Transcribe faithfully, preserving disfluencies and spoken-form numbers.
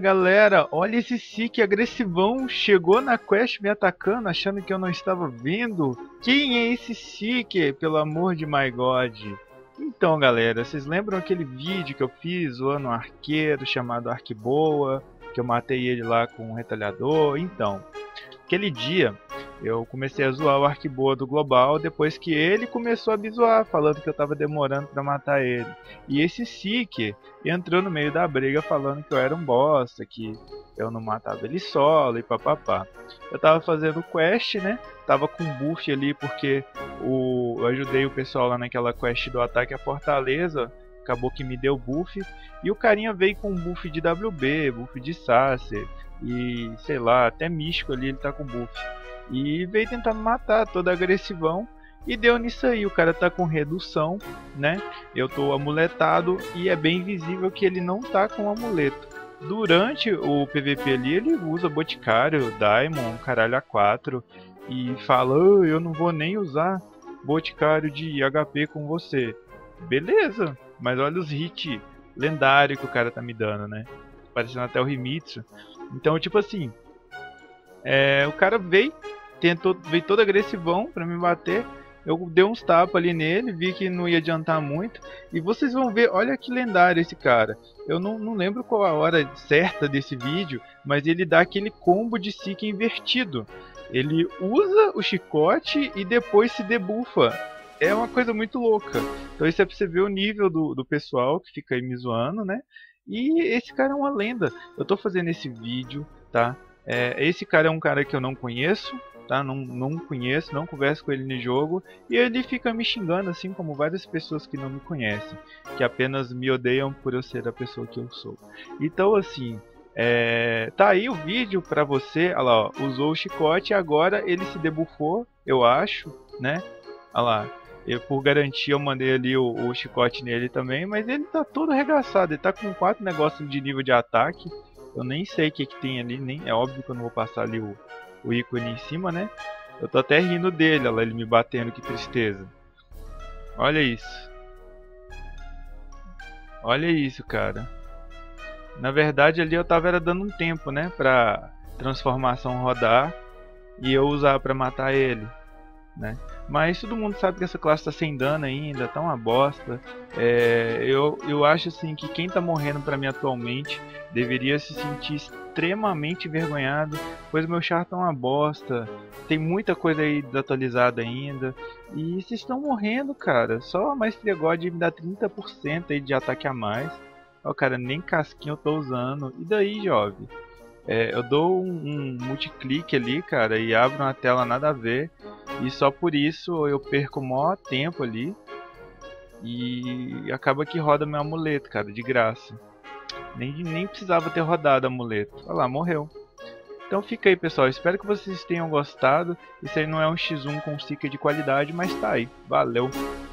galera, olha esse Seek agressivão, chegou na quest me atacando achando que eu não estava vendo. Quem é esse Seek, pelo amor de my god? Então galera, vocês lembram aquele vídeo que eu fiz zoando um arqueiro chamado Arquiboa, que eu matei ele lá com um retalhador? Então, aquele dia eu comecei a zoar o Arquiboa do Global depois que ele começou a me zoar, falando que eu tava demorando pra matar ele. E esse Seek entrou no meio da briga falando que eu era um bosta, que eu não matava ele solo e papapá. Eu tava fazendo quest, né? Tava com buff ali porque o... eu ajudei o pessoal lá naquela quest do ataque à fortaleza. Acabou que me deu buff. E o carinha veio com buff de W B, buff de Sacer e sei lá, até místico ali ele tá com buff. E veio tentar me matar, todo agressivão. E deu nisso aí, o cara tá com redução, né? Eu tô amuletado e é bem visível que ele não tá com amuleto. Durante o P V P ali, ele usa Boticário, Daimon, caralho A quatro. E fala, oh, eu não vou nem usar Boticário de H P com você. Beleza, mas olha os hits lendários que o cara tá me dando, né? Parecendo até o Himitsu. Então, tipo assim, é, o cara veio, tentou, veio todo agressivão pra me bater. Eu dei uns tapas ali nele, vi que não ia adiantar muito. E vocês vão ver, olha que lendário esse cara. Eu não, não lembro qual a hora certa desse vídeo, mas ele dá aquele combo de Seek invertido. Ele usa o chicote e depois se debufa. É uma coisa muito louca. Então isso é pra você ver o nível do, do pessoal que fica aí me zoando, né? E esse cara é uma lenda. Eu tô fazendo esse vídeo, tá? É, esse cara é um cara que eu não conheço, tá? Não, não conheço, não converso com ele no jogo. E ele fica me xingando, assim como várias pessoas que não me conhecem. Que apenas me odeiam por eu ser a pessoa que eu sou. Então assim, é, tá aí o vídeo pra você. Olha lá, ó, usou o chicote e agora ele se debuffou, eu acho, né? Olha lá. Eu, por garantia eu mandei ali o, o chicote nele também, mas ele tá todo arregaçado, ele tá com quatro negócios de nível de ataque. Eu nem sei o que que tem ali, nem, é óbvio que eu não vou passar ali o, o ícone em cima, né? Eu tô até rindo dele, olha lá, ele me batendo, que tristeza. Olha isso. Olha isso, cara. Na verdade ali eu tava era dando um tempo, né, pra transformação rodar e eu usar pra matar ele, né? Mas todo mundo sabe que essa classe tá sem dano ainda, tá uma bosta. É, eu, eu acho assim que quem tá morrendo pra mim atualmente deveria se sentir extremamente envergonhado, pois meu char tá uma bosta, tem muita coisa aí desatualizada ainda. E vocês estão morrendo, cara. Só a Maestria God me dá trinta por cento aí de ataque a mais. Ó, cara, nem casquinha eu tô usando. E daí, jovem? É, eu dou um, um multiclique ali, cara, e abro uma tela nada a ver. E só por isso eu perco o maior tempo ali. E acaba que roda meu amuleto, cara, de graça. Nem, nem precisava ter rodado o amuleto. Olha lá, morreu. Então fica aí, pessoal. Espero que vocês tenham gostado. Isso aí não é um xis um com Seeker de qualidade, mas tá aí. Valeu!